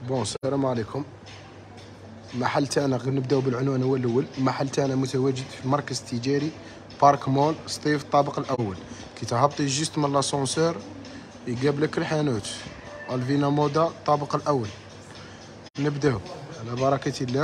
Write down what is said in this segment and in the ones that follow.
بون السلام عليكم. المحل تاعنا غير نبداو بالعنوان هو الاول. المحل تاعنا متواجد في مركز تجاري بارك مول سطيف الطابق الاول. كي تهبطي جيست من لاسونسور يقابلك الحانوت الفينا مودا الطابق الاول. نبداو على بركه الله.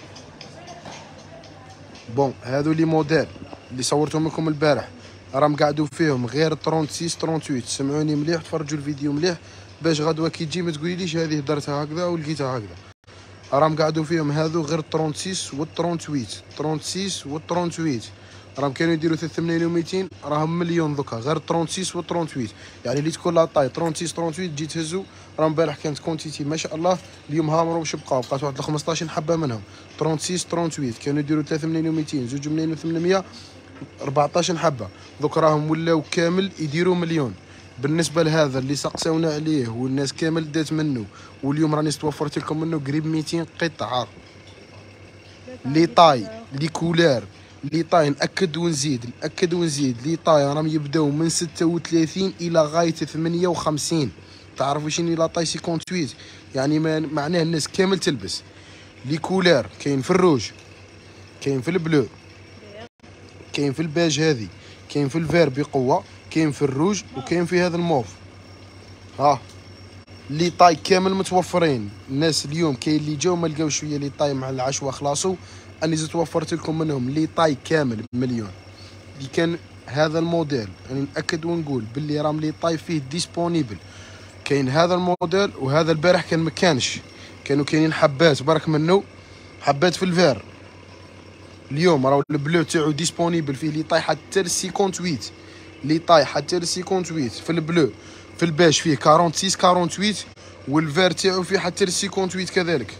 بون هادو لي موديل اللي صورتهم لكم البارح راهم قاعدوا فيهم غير 36 38. سمعوني مليح، تفرجوا الفيديو مليح باش غدوه كي تجي ما تقوليليش هذه درتها هكذا ولقيتها هكذا. راهم قاعدوا فيهم هذو غير 36 و 38 36 و 38. راهم كانوا يديروا 3 و200 راهم مليون دوكا غير 36 و 38. يعني اللي تكون لا طاي 36 38 تجي تهزو. راهم امبارح كانت كونتيتي ما شاء الله، اليوم هامروا باش بقاو بقات واحد 15 حبه منهم 36 38. كانوا يديروا 3 ملايين و200 2 ملايين و800 14 حبه. دوك راهم ولاو كامل يديروا مليون. بالنسبه لهذا اللي سقسونا عليه والناس كامل دات منه، واليوم راني توفرت لكم منه قريب 200 قطعه. لي طاي لي كولار لي طاي ناكد ونزيد لي طاي راهم يبداو من 36 الى غايه 58. تعرفوا شنو لا طاي 58؟ يعني معناه الناس كامل تلبس. لي كولار كاين في الروج، كاين في البلو، كاين في الباج هذه، كاين في الفير بقوه، كاين في الروج، وكاين في هذا الموف. ها لي طاي كامل متوفرين. الناس اليوم كاين اللي جاو ما لقاو شويه لي طاي مع العشوه خلاصو، اني زدت وفرت لكم منهم لي طاي كامل مليون. اللي كان هذا الموديل يعني ناكد ونقول باللي راهم لي طاي فيه ديسپونيبل. كاين هذا الموديل وهذا البارح كان مكانش، كانوا كاينين حبات برك منه، حبات في الفير. اليوم راهو البلو تاعو ديسپونيبل فيه لي طاي حتى ل 58. لي طاي حتى ل 58 في البلو. في الباج فيه 46 48 والفير تاعو فيه حتى ل 58 كذلك.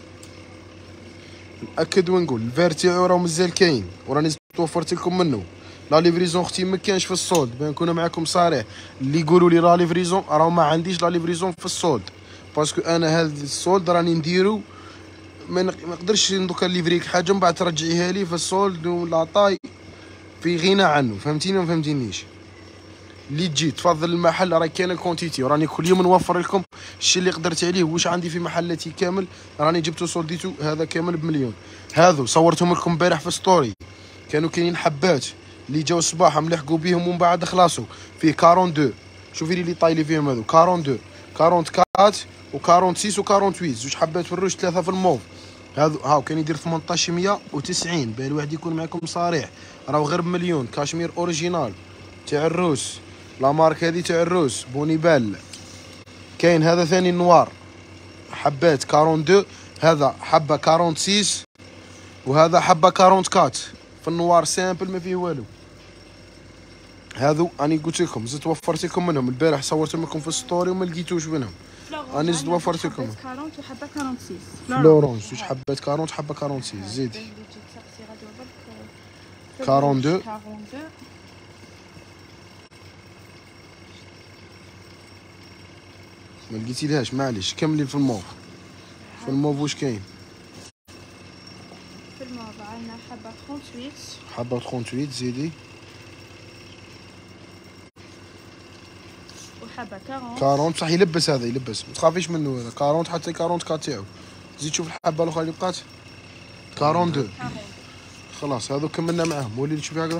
ناكد ونقول الفير تاعو راه مازال كاين وراني توفرت لكم منه. لا ليفريزون اختي ما كانش في السولد، باه نكون معاكم صريح. اللي يقولوا لي لا ليفريزون راه ما عنديش لا ليفريزون في السولد، باسكو انا هذا السولد راني نديرو ما نقدرش دوكا نليفريك حاجه من بعد ترجعيها لي في السولد ولا طاي في غنى عنه. فهمتيني ما فهمتينيش؟ اللي تجي تفضل المحل راه كاين الكونتيتي، وراني كل يوم نوفر لكم الشيء اللي قدرت عليه. واش عندي في محلاتي كامل راني جبتو سولديتو هذا كامل بمليون. هذو صورتهم لكم امبارح في ستوري، كانوا كاينين حبات اللي جاو الصباح ملحقوا بهم ومن بعد خلاصوا. فيه 42. شوفي لي طاي اللي فيهم هذو 42 44 و 46 و 48. زوج حبات في الروج، ثلاثه في الموف. هذو هاو كان يدير 1890. باه الواحد يكون معكم صريح راهو غير بمليون. كاشمير اوريجينال تاع الروس، لا مارك هذه تاع الروس بونيبال. كاين هذا ثاني نوار حبات 42، هذا حبه 46 وهذا حبه 44. في النوار سامبل ما فيه والو. هذو اني قلت لكم زدت وفرت لكم منهم البارح، صورتهم لكم في الستوري وما لقيتوش منهم. اني زدت وفرت لكم 40 وحبه 46 فلورونس. زوج حبات 40 حبه 46. زيدي 42 ما لقيتيلهاش معليش. كملي في الموف. في الموف واش كاين؟ في الموف عندنا حبه 38 حبه 38. زيدي وحبه 40 40 بصح يلبس هذا، يلبس ما تخافيش منه هذا 40 حتى 44 تاعو. زيد شوف الحبه الاخرى اللي بقات 42. خلاص هذو كملنا معاهم. ولي تشوفي هكذا.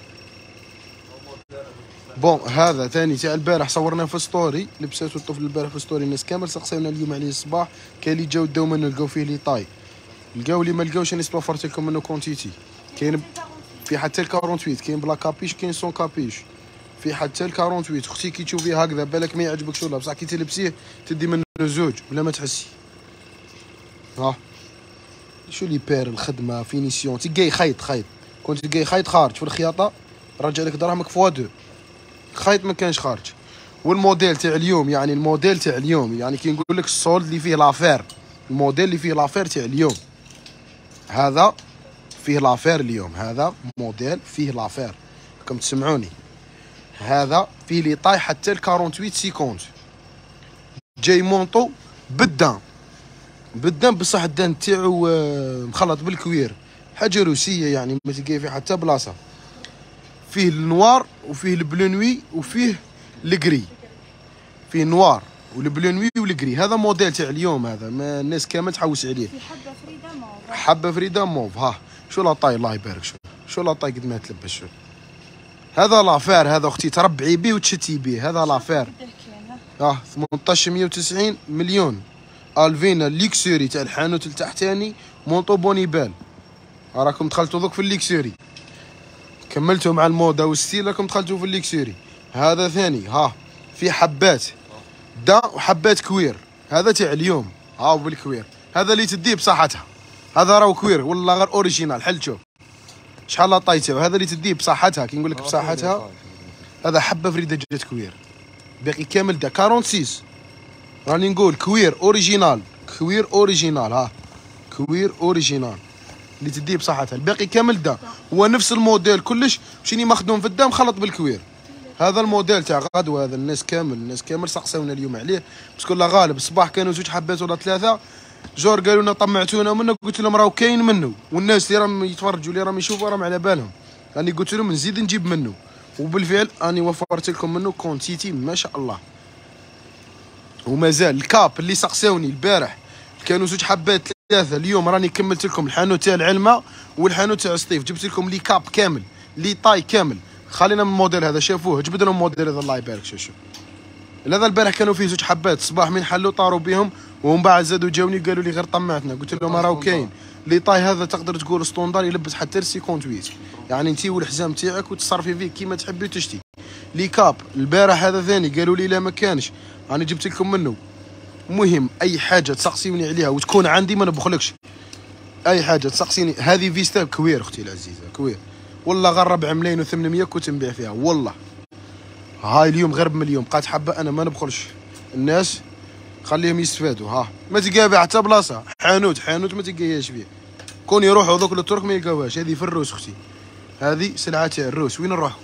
بون هذا ثاني تاع البارح صورناه في ستوري، لبساتو الطفل البارح في ستوري. الناس كامل سقساونا اليوم عليه الصباح. كاين اللي جاو داو منه لقاو فيه لي طاي، لقاو اللي ما لقاوش انا توفرت لكم منه كونتيتي. كاين في حتى ال 48، كاين بلا كابيش، كاين سون كابيش، في حتى ال 48. اختي كي تشوفيه هكذا بالك ما يعجبكش ولا، بصح كي تلبسيه تدي منه زوج بلا ما تحسي. ها شو لي بير الخدمه فينيسيون. تلقاي خيط كنت تلقاي خيط خارج في الخياطه رجع لك دراهمك فوا دو. خيط ما كانش خارج. والموديل تاع اليوم يعني الموديل تاع اليوم يعني كي نقول لك السولد اللي فيه لافير، الموديل اللي فيه لافير تاع اليوم هذا فيه لافير اليوم. هذا موديل فيه لافير راكم تسمعوني. هذا فيه لي طاي حتى ل 48 50. جاي مونطو بالدان بصح الدان تاعو مخلط بالكوير، حاجه روسيه يعني ما تلقاي فيه حتى بلاصه. فيه النوار وفيه البلونوي وفيه الكري. فيه نوار والبلو نوي والكري. هذا موديل تاع اليوم، هذا ما الناس كامل تحوس عليه. في حبه فريده موف. حبه فريده موف. ها شو لاطاي، الله يبارك. شو لاطاي قد ما تلبس. شو هذا لافير، هذا اختي تربعي بيه وتشتي بيه. هذا لافير 1890 مليون. الفينا ليكسوري تاع الحانوت التحتاني مونطو بونيبال. راكم دخلتوا دوك في الليكسوري، كملتوا مع الموضه والستيل، راكم دخلتوا في الليكسوري. هذا ثاني ها في حبات دا وحبات كوير. هذا تاع اليوم ها بالكوير. هذا اللي تديه بصحتها، هذا راهو كوير والله غير اوريجينال. حل شوف شحال لطايته. هذا اللي تديه بصحتها، كي نقول لك بصحتها. هذا حبه فريده جات كوير باقي كامل دا 46. راني نقول كوير اوريجينال، كوير اوريجينال. ها كوير اوريجينال اللي تديه بصحتها. الباقي كامل دا هو نفس الموديل كلش، مشيني مخدوم في الدم خلط بالكوير. هذا الموديل تاع غدوه. هذا الناس كامل سقسونا اليوم عليه، باسكو لا غالب الصباح كانوا 2 حبات ولا 3 جور قالوا لنا طمعتونا منه. قلت لهم راهو كاين منه، والناس اللي راهم يتفرجوا اللي راهم يشوفوا راهم على بالهم. راني قلت لهم نزيد نجيب منه، وبالفعل راني وفرت لكم منه كونتيتي ما شاء الله. ومازال الكاب اللي سقساوني البارح كانوا 2 حبات 3، اليوم راني كملت لكم الحانوت تاع العلمه والحانوت تاع سطيف. جبت لكم لي كاب كامل، لي طاي كامل. خلينا من الموديل هذا، شافوه جبد لهم الموديل هذا الله يبارك. شوف هذا البارح كانوا فيه 2 حبات صباح من حلوا طاروا بهم، ومن بعد زادوا جاوني قالوا لي غير طمعتنا. قلت لهم راهو كاين لي طاي. هذا تقدر تقول ستوندار يلبس حتى 58، يعني انت والحزام تاعك وتصرفي فيه كيما تحبي وتشتي. لي كاب البارح هذا ثاني قالوا لي لا ما كانش، انا جبت لكم منه. المهم اي حاجه تسقسيوني عليها وتكون عندي ما نبخلكش. اي حاجه تسقسيني. هذه فيستا كوير اختي العزيزه، كوير والله غير 4 ملايين و800 كنت نبيع فيها والله. هاي اليوم غير بمليون بقات حبه، انا ما نبخلش الناس، خليهم يستفادوا. ها ما تلقاها حتى بلاصه. حانوت ما تلقاهاش فيه. كون يروحوا دوك للترك ما يلقاوهاش. هذه في الروس اختي، هذه سلعه تاع الروس. وين نروحوا؟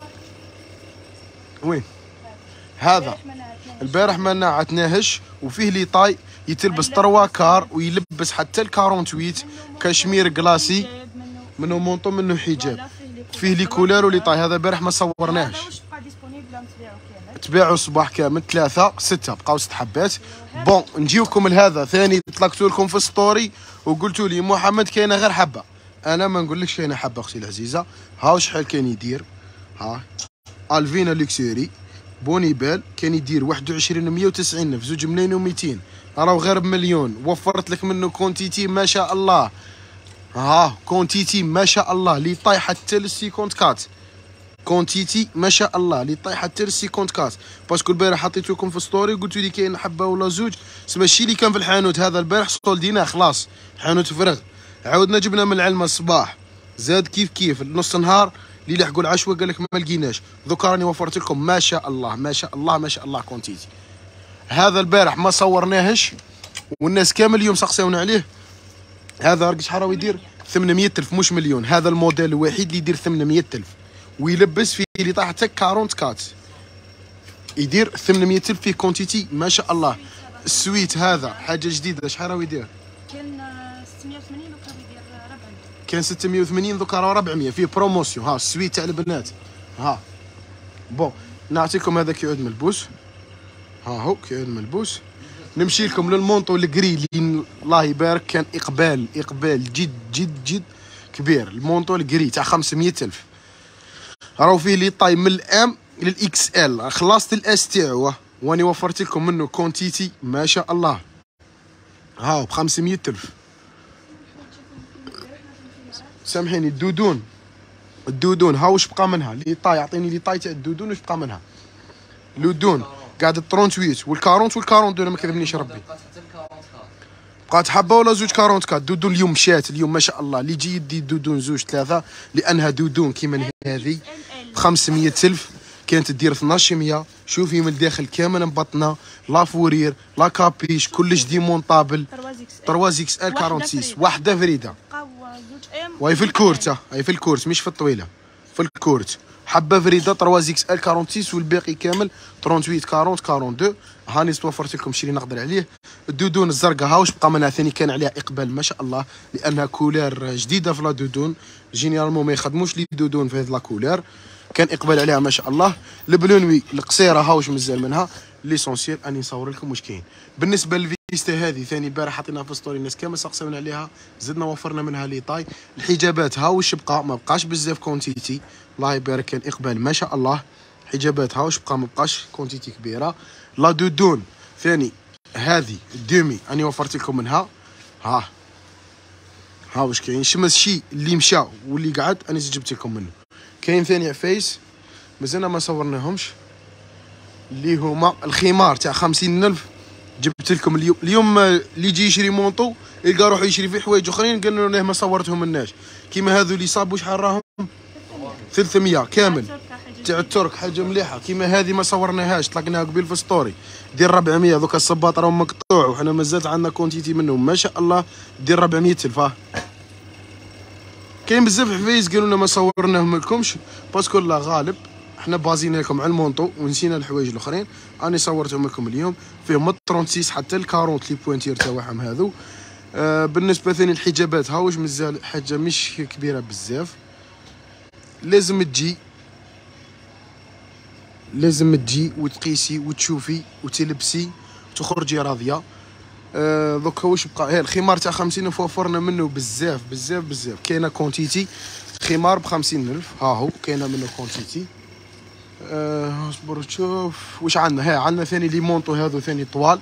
وين هذا؟ البارح ما نعتناهش. وفيه لي طاي يتلبس 3 كار ويلبس حتى ال 48 كشمير كلاسي، منه مونطو منه حجاب. فيه لي كولار ولي طاي. هذا البارح ما صورناهش. تباعوا الصباح كامل 3 6 بقاو 6 حبات. بون نجيوكم لهذا ثاني طلقت لكم في ستوري وقلتوا لي محمد كاينه غير حبه. انا ما نقولكش كاينه حبه اختي العزيزه. هاو شحال كان يدير. ها الفينا ليكسوري بونيبال كان يدير 21,190 في 2,200,000. راهو غير بمليون. وفرت لك منه كونتيتي ما شاء الله. ها كونتيتي ما شاء الله لي طاي حتى للسيكونت كات. كونتيتي ما شاء الله لي طاي حتى للسيكونت كات. باسكو البارح حطيت لكم في ستوري قلت لي كاين حبه ولا 2 سما الشيء اللي كان في الحانوت هذا البارح سولديناه خلاص. حانوت فرغ. عاودنا جبنا من العلمه الصباح زاد كيف نص نهار اللي لحقوا العشوه قال لك ما لقيناش. دوكا راني وفرت لكم ما شاء الله ما شاء الله ما شاء الله كونتيتي. هذا البارح ما صورناهش والناس كامل اليوم سقساونا عليه. هذا راك شحال راهو يدير 800,000 مش مليون. هذا الموديل الوحيد اللي يدير 800,000 ويلبس فيه اللي طاح حتى 44 يدير 800,000 فيه كونتيتي ما شاء الله. السويت هذا حاجه جديده. شحال راهو يدير؟ كان 680 دوكا يدير 400. كان 680 دوكا راه 400 فيه بروموسيون. ها السويت تاع البنات. ها بون نعطيكم هذا كيعود ملبوس. ها هو كيعود ملبوس. نمشي لكم للمونطو الكري اللي الله يبارك كان اقبال جد جد جد كبير. المونطو الكري تاع 500,000 راهو فيه لي طاي من الام للاكس ال. خلصت الاس تاعو واني وفرت لكم منه كونتيتي ما شاء الله. هاو ب 500,000. سامحيني الدودون ها واش بقى منها لي طاي. اعطيني لي طاي تاع الدودون واش بقى منها. لودون قاعد 38 وال40 وال42 ما كذبنيش ربي. بقات حبه ولا 2 44. دودون اليوم مشات اليوم ما شاء الله. اللي يجي يدي دودون 2 3 لانها دودون كيما هذه ب 500,000 كانت تدير 1200. شوفي من الداخل كامل مبطنه لا فورير لا كابيش كلش ديمونطابل. 3 اكس ال 46 واحده فريده. وهي في الكورت. هي في الكورت مش في الطويله في الكورت. حبه فريده 3 اكس ال 46 والباقي كامل 38 40 42. هاني توفرت لكم الشيء اللي نقدر عليه. الدودون الزرقاء ها واش بقى منها ثاني كان عليها اقبال ما شاء الله لانها كولار جديده في لا دودون. جينيرالمون ما يخدموش لي دودون في هذه لا كولار. كان اقبال عليها ما شاء الله. البلونوي القصيره ها واش مازال منها. ليسونسيال اني نصور لكم واش كاين. بالنسبه للفيستا هذه ثاني البارح حطيناها في ستوري، الناس كامل سقساونا عليها، زدنا وفرنا منها لي طاي. الحجابات ها واش بقى، ما بقاش بزاف كونتيتي، الله يبارك كان اقبال ما شاء الله. حجابات ها واش بقى، ما بقاش كونتيتي كبيره. لا دودون ثاني هذه الدومي اني وفرت لكم منها، ها واش كاين. شمس شي اللي مشى واللي قعد اني جبت لكم منه. كاين ثاني عفايس مازلنا ما صورناهمش، اللي هما الخمار تاع 50,000 جبت لكم اليوم اللي يجي يشري مونطو يلقى روحو يشري فيه حوايج اخرين قالوا له ما صورتهم لناش. كيما هذو اللي صابوا شحال راهم 300 كامل تاع الترك، حاجه مليحه. كيما هذه ما صورناهاش، طلقناها قبيل في ستوري، دير 400. دوكا الصباط راهم مقطوع وحنا مازال عندنا كونتيتي منهم ما شاء الله، دير 400,000. كاين بزاف حفايس قالوا لنا ما صورناهم لكمش باسكو لا غالب حنا بازينا لكم على المونطو ونسينا الحوايج الاخرين، راني صورتهم لكم اليوم. فيهم من 36 حتى ل 40 لي بوينتير تاعهم هذو. بالنسبه ثاني الحجابات ها واش مازال حاجه مش كبيره بزاف، لازم تجي وتقيسي وتشوفي وتلبسي وتخرجي راضيه. دوكا واش بقى، الخمار تاع 50,000 وفرنا منه بزاف بزاف بزاف. كاينه كونتيتي خمار ب 50,000 ها هو كاينه منه كونتيتي. اصبر تشوف واش عندنا. عندنا ثاني لي مونطو هذو ثاني طوال،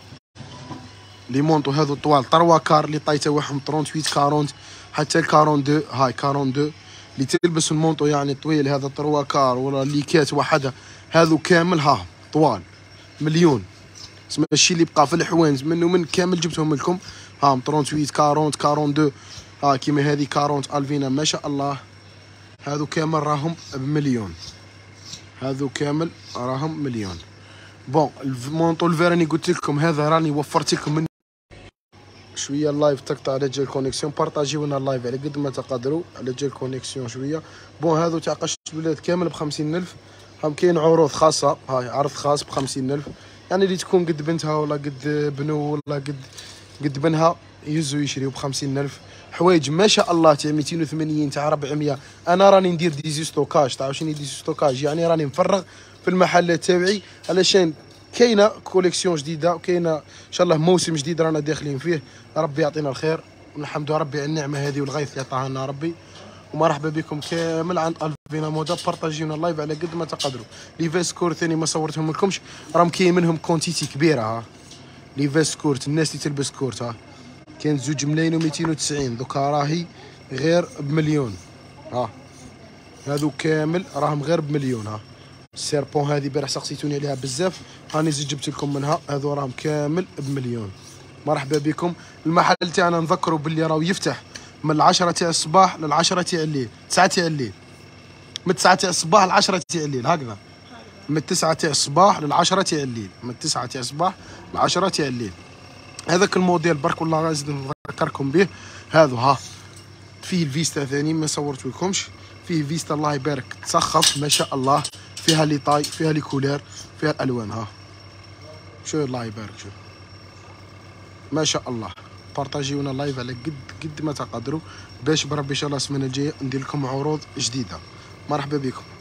لي مونطو هذو طوال 3 كار اللي طاي تاعهم 38 40 حتى ال 42. هاي 42 اللي تلبس المونطو يعني طويل هذا 3 كار ولا ليكات وحده هذو كامل ها طوال مليون. اسمع الشيء اللي بقى في الحوانز منه من كامل جبتهم لكم. ها 38 40 42 ها كيما هذه 40 الفينا ما شاء الله، هذو كامل راهم بمليون، هذو كامل راهم مليون. بون المونطو الفيراني قلت لكم هذا راني وفرت لكم من شويه. اللايف تقطع على جال كونيكسيون، بارطاجيو لنا اللايف على قد ما تقدروا على جال كونيكسيون شويه. بون هذو تاع قش البلاد كامل ب 50,000. هم كاين عروض خاصه، هاي عرض خاص ب 50,000 يعني اللي تكون قد بنتها ولا قد بنو ولا قد بنها يهزوا يشريوا ب 50,000. حوايج ما شاء الله تاع 280 تاع 400. انا راني ندير ديزي ستوكاج، تعرف شنو ديزي ستوكاج؟ يعني راني مفرغ في المحلات تاعي علشان كاينه كوليكسيون جديده وكاينه ان شاء الله موسم جديد رانا داخلين فيه. ربي يعطينا الخير ونحمدوا ربي على النعمه هذه والغيث اللي عطاها لنا ربي. ومرحبا بكم كامل عند الفينا مودا، بارطاجيونا اللايف على قد ما تقدروا. لي فيسكور ثاني ما صورتهم لكمش، راهم كاين منهم كونتيتي كبيره. ها لي فيسكورت الناس اللي تلبس كورت ها كان 2,290 دوكا راهي غير بمليون. ها هذو كامل راهم غير بمليون. ها السيربون هذه بارح سقسيتوني عليها بزاف، هاني جبت لكم منها، هذو راهم كامل بمليون. مرحبا بكم. المحل تاعنا نذكروا باللي راهو يفتح من 10 تاع الصباح لل 10 تاع الليل، 9 تاع الليل، من 9 تاع الصباح ل 10 تاع الليل هكذا، من 9 تاع الصباح لل 10 تاع الليل، من 9 تاع الصباح ل 10 تاع الليل. هذاك الموديل برك والله غازي نذكركم به. هذا ها فيه الفيستا ثاني ما صورت لكمش، فيه فيستا الله يبارك تسخف ما شاء الله، فيها لي طاي فيها لي كولير فيها الالوان. ها شو الله يبارك شو ما شاء الله. بارطاجيونا اللايف على قد ما تقدروا باش بربي ان شاء الله السمانه الجايه ندير لكم عروض جديده. مرحبا بكم.